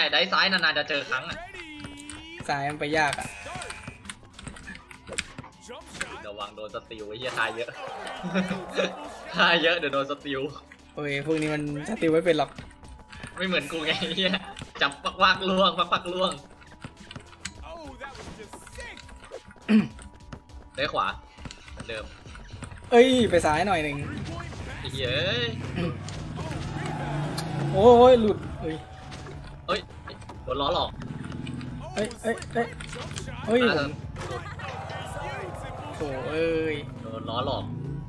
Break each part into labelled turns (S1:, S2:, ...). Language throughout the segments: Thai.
S1: ได้ซ้ายนานๆจะเจอครั้งอ่ะ
S2: ซ้ายมันไปยากอ่ะ
S1: ระวังโดนสติลไอ้เหี้ยทายเยอะทายเยอะเดี๋ยวโดนสติล
S2: โอ้ยพวกนี้มันสติลไม่เป็นหรอก
S1: ไม่เหมือนกูไงเหี้ยจับปักล่วงปักล่วงได้ขวาเดิม
S2: เอ้ยไปซ้ายหน่อยหนึ่ง
S1: ไอ้เหี้ย
S2: โอ้ยหลุดเอ้ย
S1: โดนล้อหลอก
S2: เฮ้ยโถ่เอ้ย
S1: โดนล้อหลอก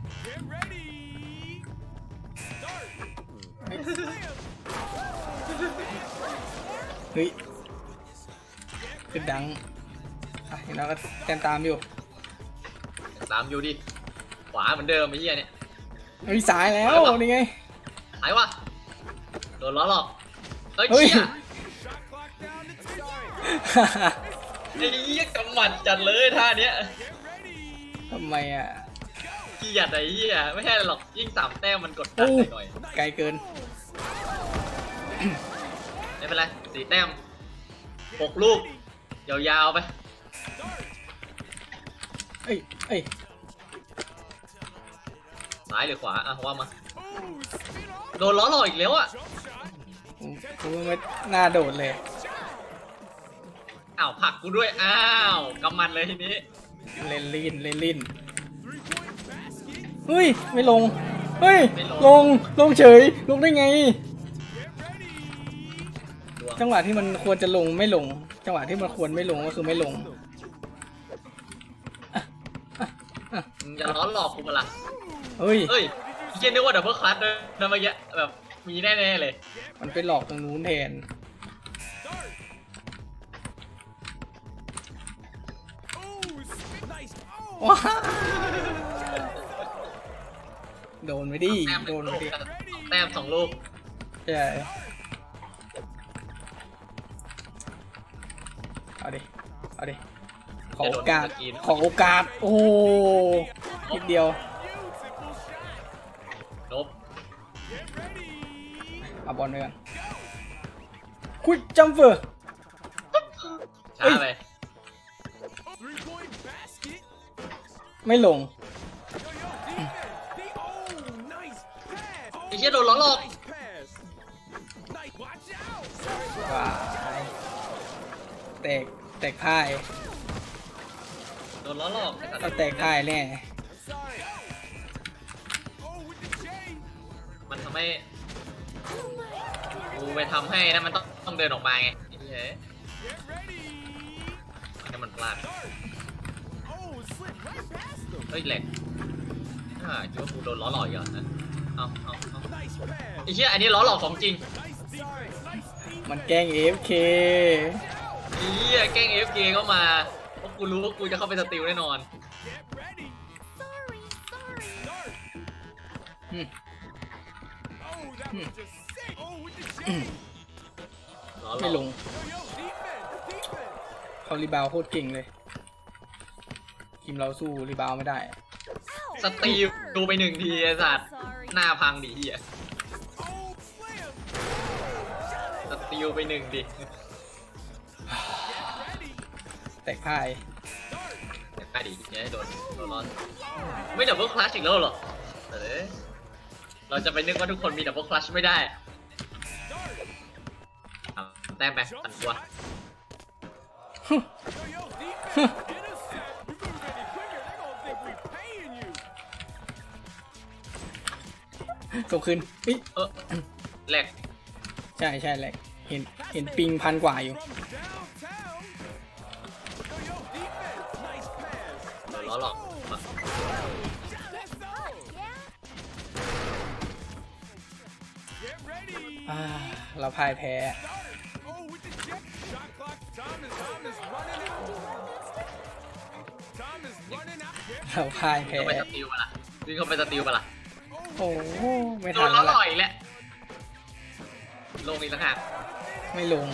S2: เฮ้ยขึ้นดังเห็นแล้วก็ตามอยู่
S1: ดิขวาเหมือนเดิมไอ้เหี้ยเนี่ย
S2: เฮ้ยสายแล้วนี่ไง
S1: หายวะโดนล้อหลอกเฮ้ยไอ้เหี้ยกำหมัดจัดเลยท่าเนี้ย
S2: ทำไมอ่ะ
S1: ขี้หยัดไอ้เหี้ยไม่ใช่หรอกยิ่ง3 แต้มมันกดดันหน่อย
S2: ไกลเกิน
S1: ไม่เป็นไร4 แต้ม6 ลูกยาวๆไป
S2: เอ้ย
S1: ซ้ายหรือขวาอ่ะว่ามาโดนล้อหลอกอีกแล้วอ่ะ
S2: กูไม่น่าโดดเลย
S1: อ้าวผลักกูด้วยอ้าวกำมันเลยทีนี้
S2: เล่นลิ้นเฮ้ยไม่ลงเฮ้ยลงเฉยลงได้ไงจังหวะที่มันควรจะลงไม่ลงจังหวะที่มันควรไม่ลงก็คือไม่ลง
S1: อย่าล้อหลอกกูมาละ
S2: เฮ้ย
S1: เชื่อนึกว่าดับเบิลคลัตด้วยนะเมื่อกี้แบบมีแน่ๆเลย
S2: มันไปหลอกตรงนู้นแทนว้าโดนไม่ดี
S1: แต้ม2 ลูก
S2: ใช่เอาดิขอโอกาสโอ้นิดเดียว
S1: ลบ
S2: เอาบอลไปกันคุยจัมเฟอร์
S1: ช้าไป
S2: ไม่ลง
S1: ไอ้เหี้ยโดนล้อหลอก
S2: ว้าแตกพ่าย
S1: โดนล้อหลอก
S2: ก็แตกพ่ายแน่
S1: มันทำให้กูไปทำให้นะมันต้องเดินออกมาไงให้มันพลาดเฮ้ยแหลกคิดว่ากูโดนล้อหลอกเหรอเอาไอ้เหี้ยอันนี้ล้อหลอกของจริง
S2: มันแกล้ง AFK
S1: ไอ้เหี้ยแกล้ง AFK เข้ามาเพราะกูรู้ว่ากูจะเข้าไปสติลแน่นอน
S2: ไม่ลงเขารีบาวโคตรเก่งเลยทีมเราสู้รีบาวไม่ได้
S1: สตีลดูไป1 ทีไอ้สัตว์หน้าพังดิเหี้ยสตีลไป1 ดิ
S2: แตกพ่าย
S1: ดิเนี่ยโดนร้อนไม่ดับเบิลคลัชอีกแล้วหรอเราจะไปนึกว่าทุกคนมีดับเบิลคลัชไม่ได้แต้มไปตันตัว
S2: ส่งคืน
S1: แหลก
S2: ใช่แหลกเห็นปิง1,000 กว่าอยู่
S1: ล้อหลอก
S2: เราพ่ายแพ้
S1: ไปสติลมาละวิ่งเข้าไปสติลมาละ
S2: โอ้ไม่ทัน
S1: แล้วล้อหลอกอีกแล้วลงอีกแล้วค่ะ
S2: ไม่ลง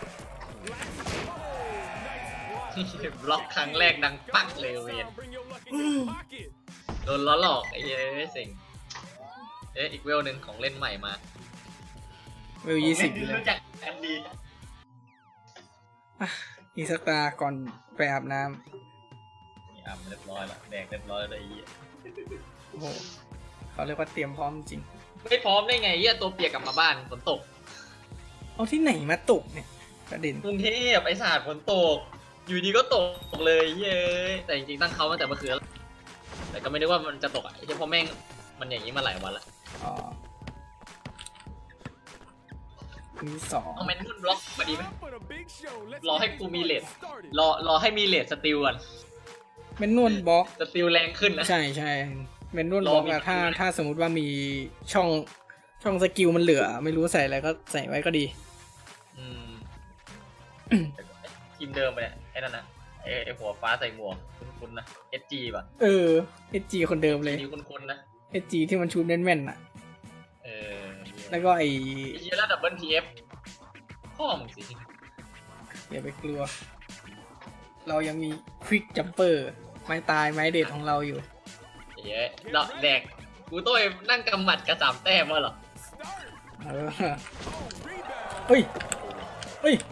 S1: บล็อกครั้งแรกดังปักเลยเวนโดนล้อหลอกไอ้เหี้ยสิงอีกเวล 1ของเล่นใหม่มา
S2: เวล 20เลย
S1: รู้จักกันดี
S2: อีกสักตาก่อนไปอาบน้
S1: นี่อาบเรียบร้อยแล้วแดกเรียบร้อยแล้วไอ้เหี้ย
S2: ำโอ้โหเขาเรียกว่าเตรียมพร้อมจริง
S1: ไม่พร้อมได้ไงเหี้ยตัวเปียกกลับมาบ้านฝนตก
S2: เอาที่ไหนมาตกเนี่ยประเด็น
S1: กรุงเทพไอ้สาดฝนตก อยู่ดีก็ตกเลยเย้ยแต่จริงๆตั้งเขาตั้งแต่เมื่อคืนแล้วแต่ก็ไม่ได้ว่ามันจะตกอ่ะไอ้เจ้าพ่อแม่งมันอย่างนี้มาหลายวันละ
S2: อ๋อมีสอง
S1: เอาแมนนุ่นบล็อกมาดีไหมรอให้กูมีเลทรอให้มีเลทสติลก่อน
S2: เป็นนวลบล็อก
S1: สติลแรงขึ้นนะ
S2: ใช่ใช่เป็นนวลบล็อกอะถ้าสมมติว่ามีช่องสกิลมันเหลือ ไม่รู้ใส่อะไรก็ใส่ไว้ก็ดี
S1: อืมทีมเดิมไปเนี่ยไอ้นั่นนะไอ้หัวฟ้าใส่หมวกคุ้นๆนะ SG ป่ะ
S2: SG คนเดิมเลย
S1: นี่คุ้นๆนะ
S2: SG ที่มันชูแม่นๆน่ะ
S1: เออ
S2: แล้วก็ไอ้
S1: เยล่าดับเบิล TF พ่อมึงสิ
S2: อย่าไปกลัว เรายังมีควิกจัมเปอร์ไม้ตายไม้เด็ดของเราอยู่
S1: เย้ดอกแดกกูต้องไปนั่งกำหมัดกระสามแต้มมาหรอ
S2: เออเฮ้ยเฮ้ย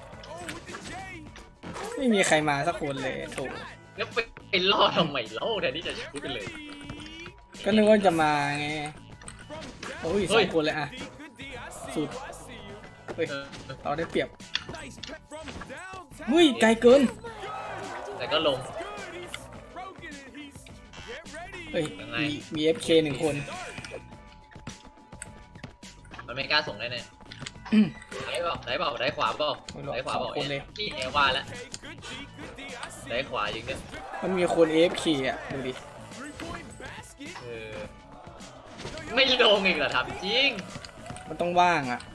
S2: ไม่มีใครมาสักคนเลยโถ
S1: แล้วไปล่อทำไมเล่าแทนที่จะชุบไปเลย
S2: ก็นึกว่าจะมาไงโอ้ยสองคนเลยอะสุดเฮ้ย
S1: เออ
S2: เราได้เปรียบเฮ้ยไกลเกิน
S1: แต่ก็ลง
S2: เฮ้ย
S1: ยังไง
S2: มี FK หนึ่งคน
S1: มันไม่กล้าส่งแน่
S2: อืม
S1: ๆได้ขวาเปล่า
S2: ไม่หรอก
S1: ได้ขวาเปล่า
S2: สองคนเลย
S1: นี่ไงว่าแล้วได้ขวาจริงเนี่ย
S2: มันมีคน FK อ่ะดูดิ
S1: เออไม่ลงอีกเหรอทำจริง
S2: มันต้องว่างอ่ะ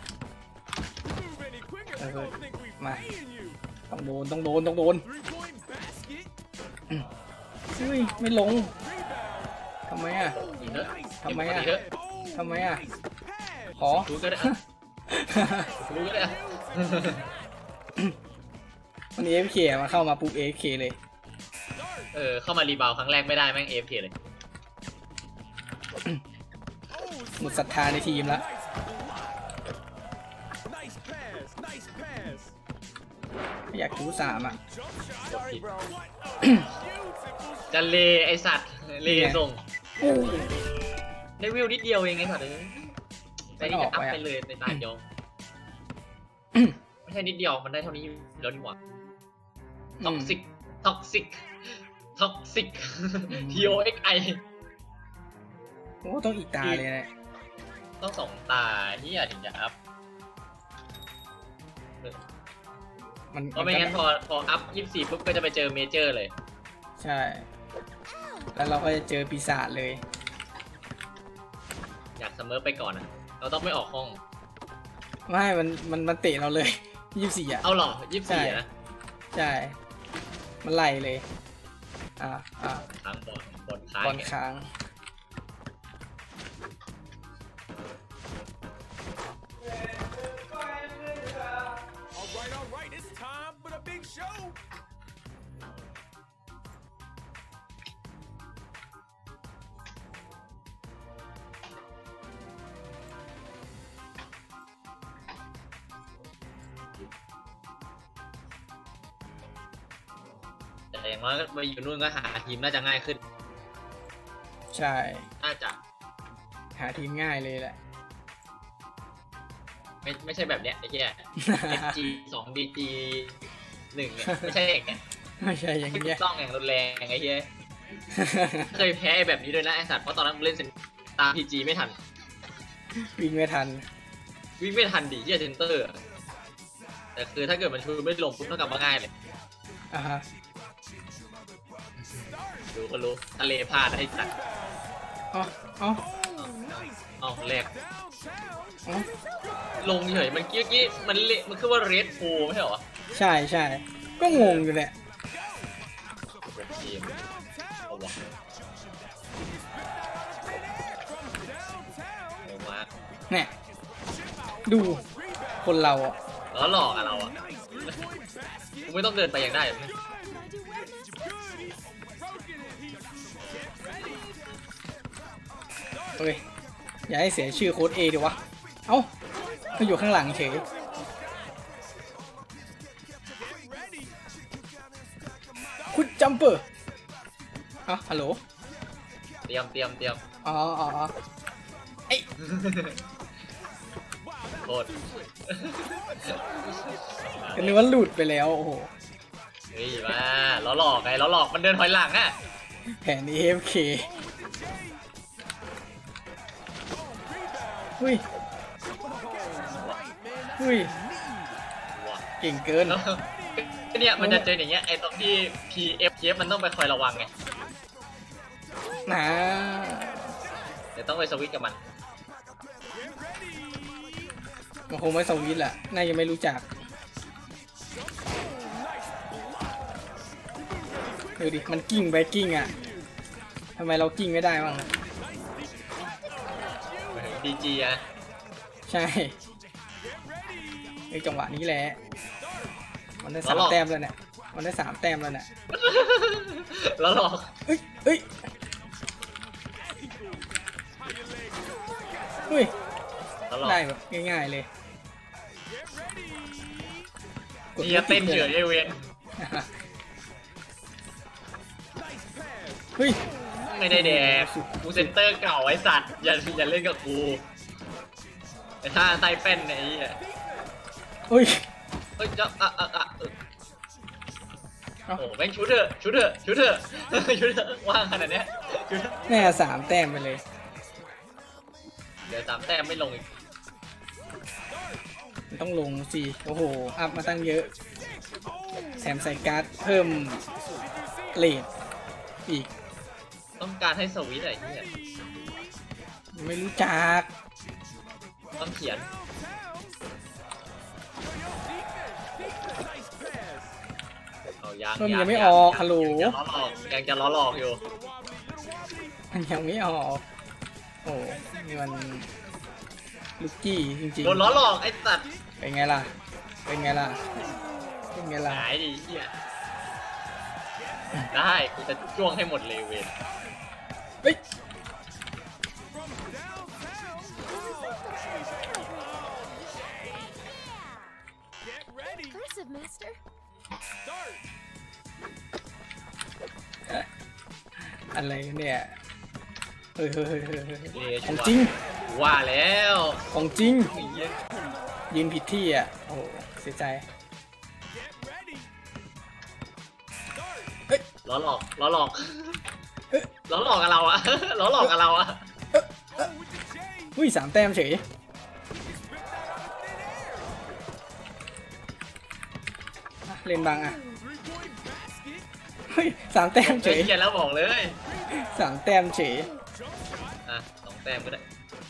S2: มาต้องโดนอืมเฮ้ยไม่ลงทำไมอ่ะ
S1: อีกเถอะ
S2: ทำไมอะ
S1: เก็บปกติเถ
S2: ทำไมอ่ะขอ
S1: รู้ก็ได้อะรู้ก็ได้อะ
S2: มัน AFK มาเข้ามาปุ๊บ AFK เลย
S1: เออเข้ามารีบาวครั้งแรกไม่ได้แม่ง AFK เลย
S2: หมดศรัทธาในทีมแล้วอยากคิว3อ่ะ
S1: จะเลไอสัตว์เลส่งได้วิวนิดเดียวเองไงสัตว์เลยแต่นี่จะอัพไปเลยในตาเดียวไม่ใช่นิดเดียวมันได้เท่านี้แล้วนี่หว่าท็อกซิกTOXI
S2: โอ้ต้องอีกตาเลยนะ
S1: ต้องสองตาที่ถึงจะอัพ เพราะไม่งั้นพออัพ24ปุ๊บก็จะไปเจอเมเจอร์เลย
S2: ใช่ แล้วเราก็จะเจอปีศาจเลย
S1: อยากเสมอไปก่อนอ่ะ เราต้องไม่ออกห้อง
S2: ไม่มันเตะเราเลย 24อ่ะ
S1: เอาหรอ24นะ
S2: ใช่ มันไล่เลย
S1: ค้างบอลค้าง
S2: บอลค้าง
S3: Alright, it's time for the big show.
S1: แต่อย่างน้อยก็ไปอยู่นู่นก็หาทีมน่าจะง่ายขึ้น
S2: ใช่
S1: น่าจะ
S2: หาทีมง่ายเลยแหละ
S1: ไม่ใช่แบบเนี้ยไอ้เหี้ย SG 2 DG 1เนี่ยไม่ใช่อย่างเงี้ย
S2: ไม่ใช่อย่าง
S1: ที่
S2: เงี้ย
S1: ต้องอย่างรุนแรงไอ้เหี้ยเคยแพ้แบบนี้ด้วยนะไอ้สัตว์เพราะตอนนั้นกูเล่นเซนตาม PG ไม่ทัน
S2: วิ่งไม่ทัน
S1: วิ่งไม่ทันดิเหี้ยเซนเตอร์แต่คือถ้าเกิดมันชูไม่ลงปุ๊บเท่ากับว่าง่ายเลย
S2: อ่ะฮะ
S1: รู้ก็รู้ทะเลพลาดไอ้สัตว์
S2: อ๋ออ๋อ
S1: เอาแรก
S2: อ๋อ
S1: ลงเฉยมันกี้มันคือว่าเรดโฟไม่ใช่เหรอ
S2: ใช่ใช่ ก็งงอยู่แหละ
S1: เกมเอาวะเอามา
S2: เนี่ยดูคนเราอ่ะ
S1: แล้วหลอกอะเราอะกูไม่ต้องเดินไปอย่างได้
S2: เฮ้ย อย่าให้เสียชื่อโค้ด A ดิวะ เอ้ามาอยู่ข้างหลังเฉยจัมเปอร์ฮัลโหล
S1: เตรียม
S2: อ๋อไอ้
S1: โคตร
S2: ก็นึกว่าหลุดไปแล้วโอ้โห
S1: เฮ้ยมาล้อหลอกไงล้อหลอกมันเดินถอยหลังอ่ะ
S2: แผน AFK หุ้ยเก่งเกิน
S1: แล้วเนี่ยมันจะเจออย่างเงี้ยไอ้ตรงที่ PF มันต้องไปคอยระวังไง
S2: นะ
S1: เดี๋ยวต้องไปสวิตช์กับมัน
S2: มันคงไม่สวิตช์แหละน่าจะไม่รู้จักดูดิมันกิ้งไปกิ้งอ่ะทำไมเรากิ้งไม่ได้บ้างอะ
S1: DG อะ
S2: ใช่ในจังหวะนี้แหละมันได้3 แต้มแล้วเนี่ยมันได้3 แต้มแล้วเนี่ย
S1: ล้อหลอก
S2: เฮ้ยเฮ้ย
S1: ล้อหลอก
S2: ได้แบบง่ายๆเลย
S1: เจียเต้นเฉยไอเวน
S2: เฮ้ย
S1: ไม่ได้แดกกูเซนเตอร์เก่าไอ้สัตว์อย่าเล่นกับกูไอ้ท่าไตแป้นไอ้เหี้ย
S2: เฮ้ย
S1: เฮ้ยจะโอ้แม่งชุดเถอะชุดเถอะว่างขนาดเนี้ยชุดเถอะ
S2: แน่3 แต้มไปเลย
S1: เดี๋ยว3 แต้มไม่ลงอีก
S2: มันต้องลงสิโอ้โหอัพมาตั้งเยอะแถมใส่การ์ดเพิ่มเลทอีก
S1: ต้องการให้สวิตช์ไอ้เหี้ย
S2: ไม่รู้จัก
S1: ต้องเขียนเอา
S2: ยังไม่ออกฮัลโหล
S1: ยังจะล้อหลอกอยู่
S2: มันยังไม่ออกโอ้นี่มันลูกกี้จริง
S1: โดนล้อหลอกไอ้สัตว์
S2: ๆเป็นไงล่ะเป็นไงล่ะ
S1: หายดิเหี้ยได้กูจะจ้วงให้หมดเลยเวน
S2: เฮ้ย
S4: Impressive, Master.
S2: อะไรเนี่ยเฮ้ย
S1: เ
S2: ของจริง
S1: ว่าแล้ว
S2: ของจริง
S1: ไอ้เหี้ย
S2: ยืนผิดที่อ่ะโอ้โหเสียใจ
S1: ล้อหลอกกับเราอะ ล้อหลอกกับเราอะ
S2: อุ้ย3 แต้มเฉยเล่นบังอ่ะเฮ้ย3 แต้มเฉย
S1: เขียนแล้วบอกเลย
S2: 3 แต้มเฉย
S1: อ่ะ2 แต้มก็ได้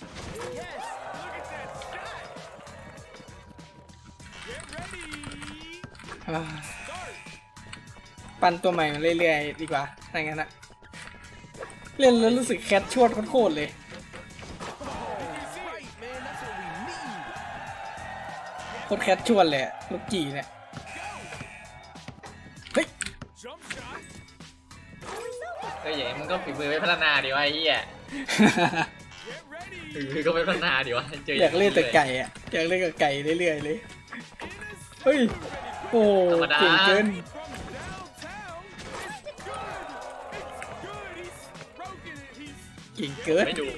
S2: ปั่นตัวใหม่มาเรื่อยๆดีกว่าถ้างั้นอะเล่นแล้วรู้สึกแคทชวดโคตรเลยโคตรแคทชวดเลยลูกกี่เนี่ยเฮ้ย
S1: ก็อย่างนี้มึงก็ฝีมือไปพัฒนาดีวะไอ้เหี้ยฝีมือก็ไปพัฒนาดีวะเจอ
S2: อยากเล่นแต่ไก่อะอยากเล่นกับไก่เรื่อยๆเลยเฮ้ยโอ้เก่งเกินเก่งเกิน
S1: ไม่ดู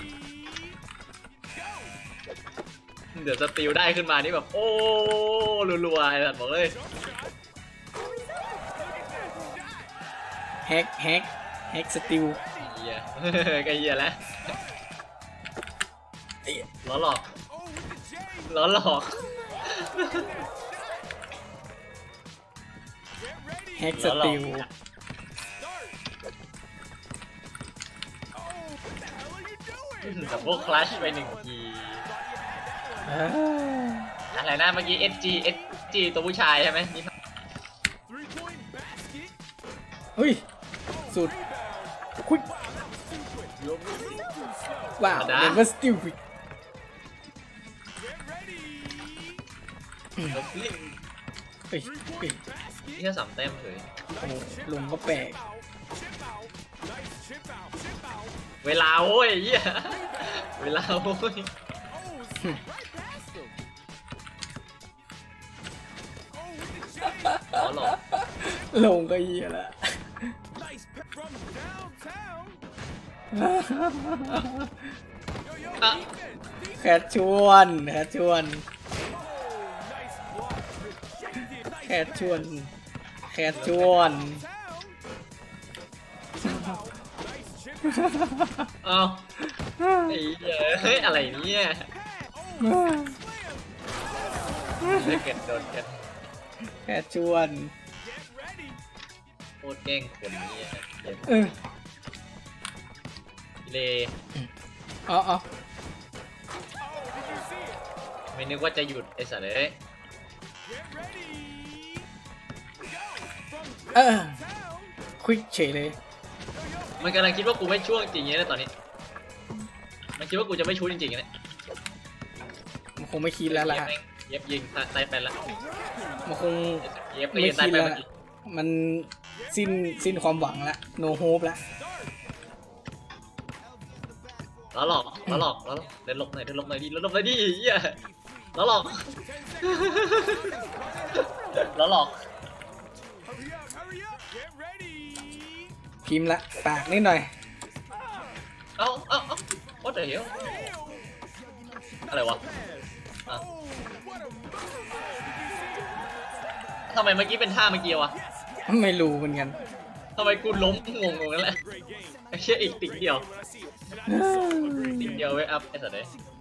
S1: เดี๋ยวสติลได้ขึ้นมานี่แบบโอ้รัวๆไอ้สัตว์บอกเลย
S2: แฮกสติล
S1: เหี้ย ก็เหี้ยแล้วล้อหลอก
S2: แฮกสติล
S1: กับพวกคลาชไป1 ทีอะไรนะเมื่อกี้ SG ตัวผู้ชายใช่ไหมนี่
S2: เฮ้ยสุดคุยว้าวเดนเวอร์สติลฟิกเฮ้ย
S1: นี่แค่3 แต้มเลย
S2: โอ้ลงก็แปลก
S1: เวลาโว้ยเหี้ยเวลาโว้ยล้อหลอก
S2: ลงก็เหี้ยละ
S1: อ่ะ
S2: แคทชวนแคทชวนแคทชวนแคทชวน
S1: เอาไอ้เหี้ยเฮ้ยอะไรเนี่ยไม่เกิดโดนกัน
S2: แคทชวน
S1: โคตรแกล้งคนเนี่ย
S2: เออ
S1: เล
S2: อ๋อ
S1: ไม่นึกว่าจะหยุดไอ้สัตว์เลย
S2: ควิกเฉยเลย
S1: มันกำลังคิดว่ากูไม่ช่วงจริงๆนะตอนนี้มันคิดว่ากูจะไม่ชู้จริงๆนะ
S2: มันคงไม่คิดแล้วล่ะ
S1: เย็บยิงใต้แปนละ
S2: มันคง
S1: เย็บไป
S2: ไม่
S1: ยิงใต้
S2: คิด
S1: แปน
S2: แล้ว
S1: เมื่อ
S2: ล่ะ
S1: กี้
S2: มันสิ้นความหวังละ no hope ละ
S1: แล้วหลอกเดินหลบหน่อยดิเหี้ยแล้วหลอกแล้วหลอก
S3: Hurry up, get ready.
S2: พิมพ์ละปากนิดหน่อย
S1: เอ้าwhat the hell อะไรวะอ่ะทำไมเมื่อกี้เป็นท่าเมื่อกี้วะ
S2: ไม่รู้เหมือนกัน
S1: ทำไมกูล้มงงๆนั่นแหละ
S3: Great game.
S1: ไอ้เชี่ยอีกติ่งเดียว
S3: I see it. And I
S1: ติ่งเดียวไว้อัพไอ้สัตว์เลย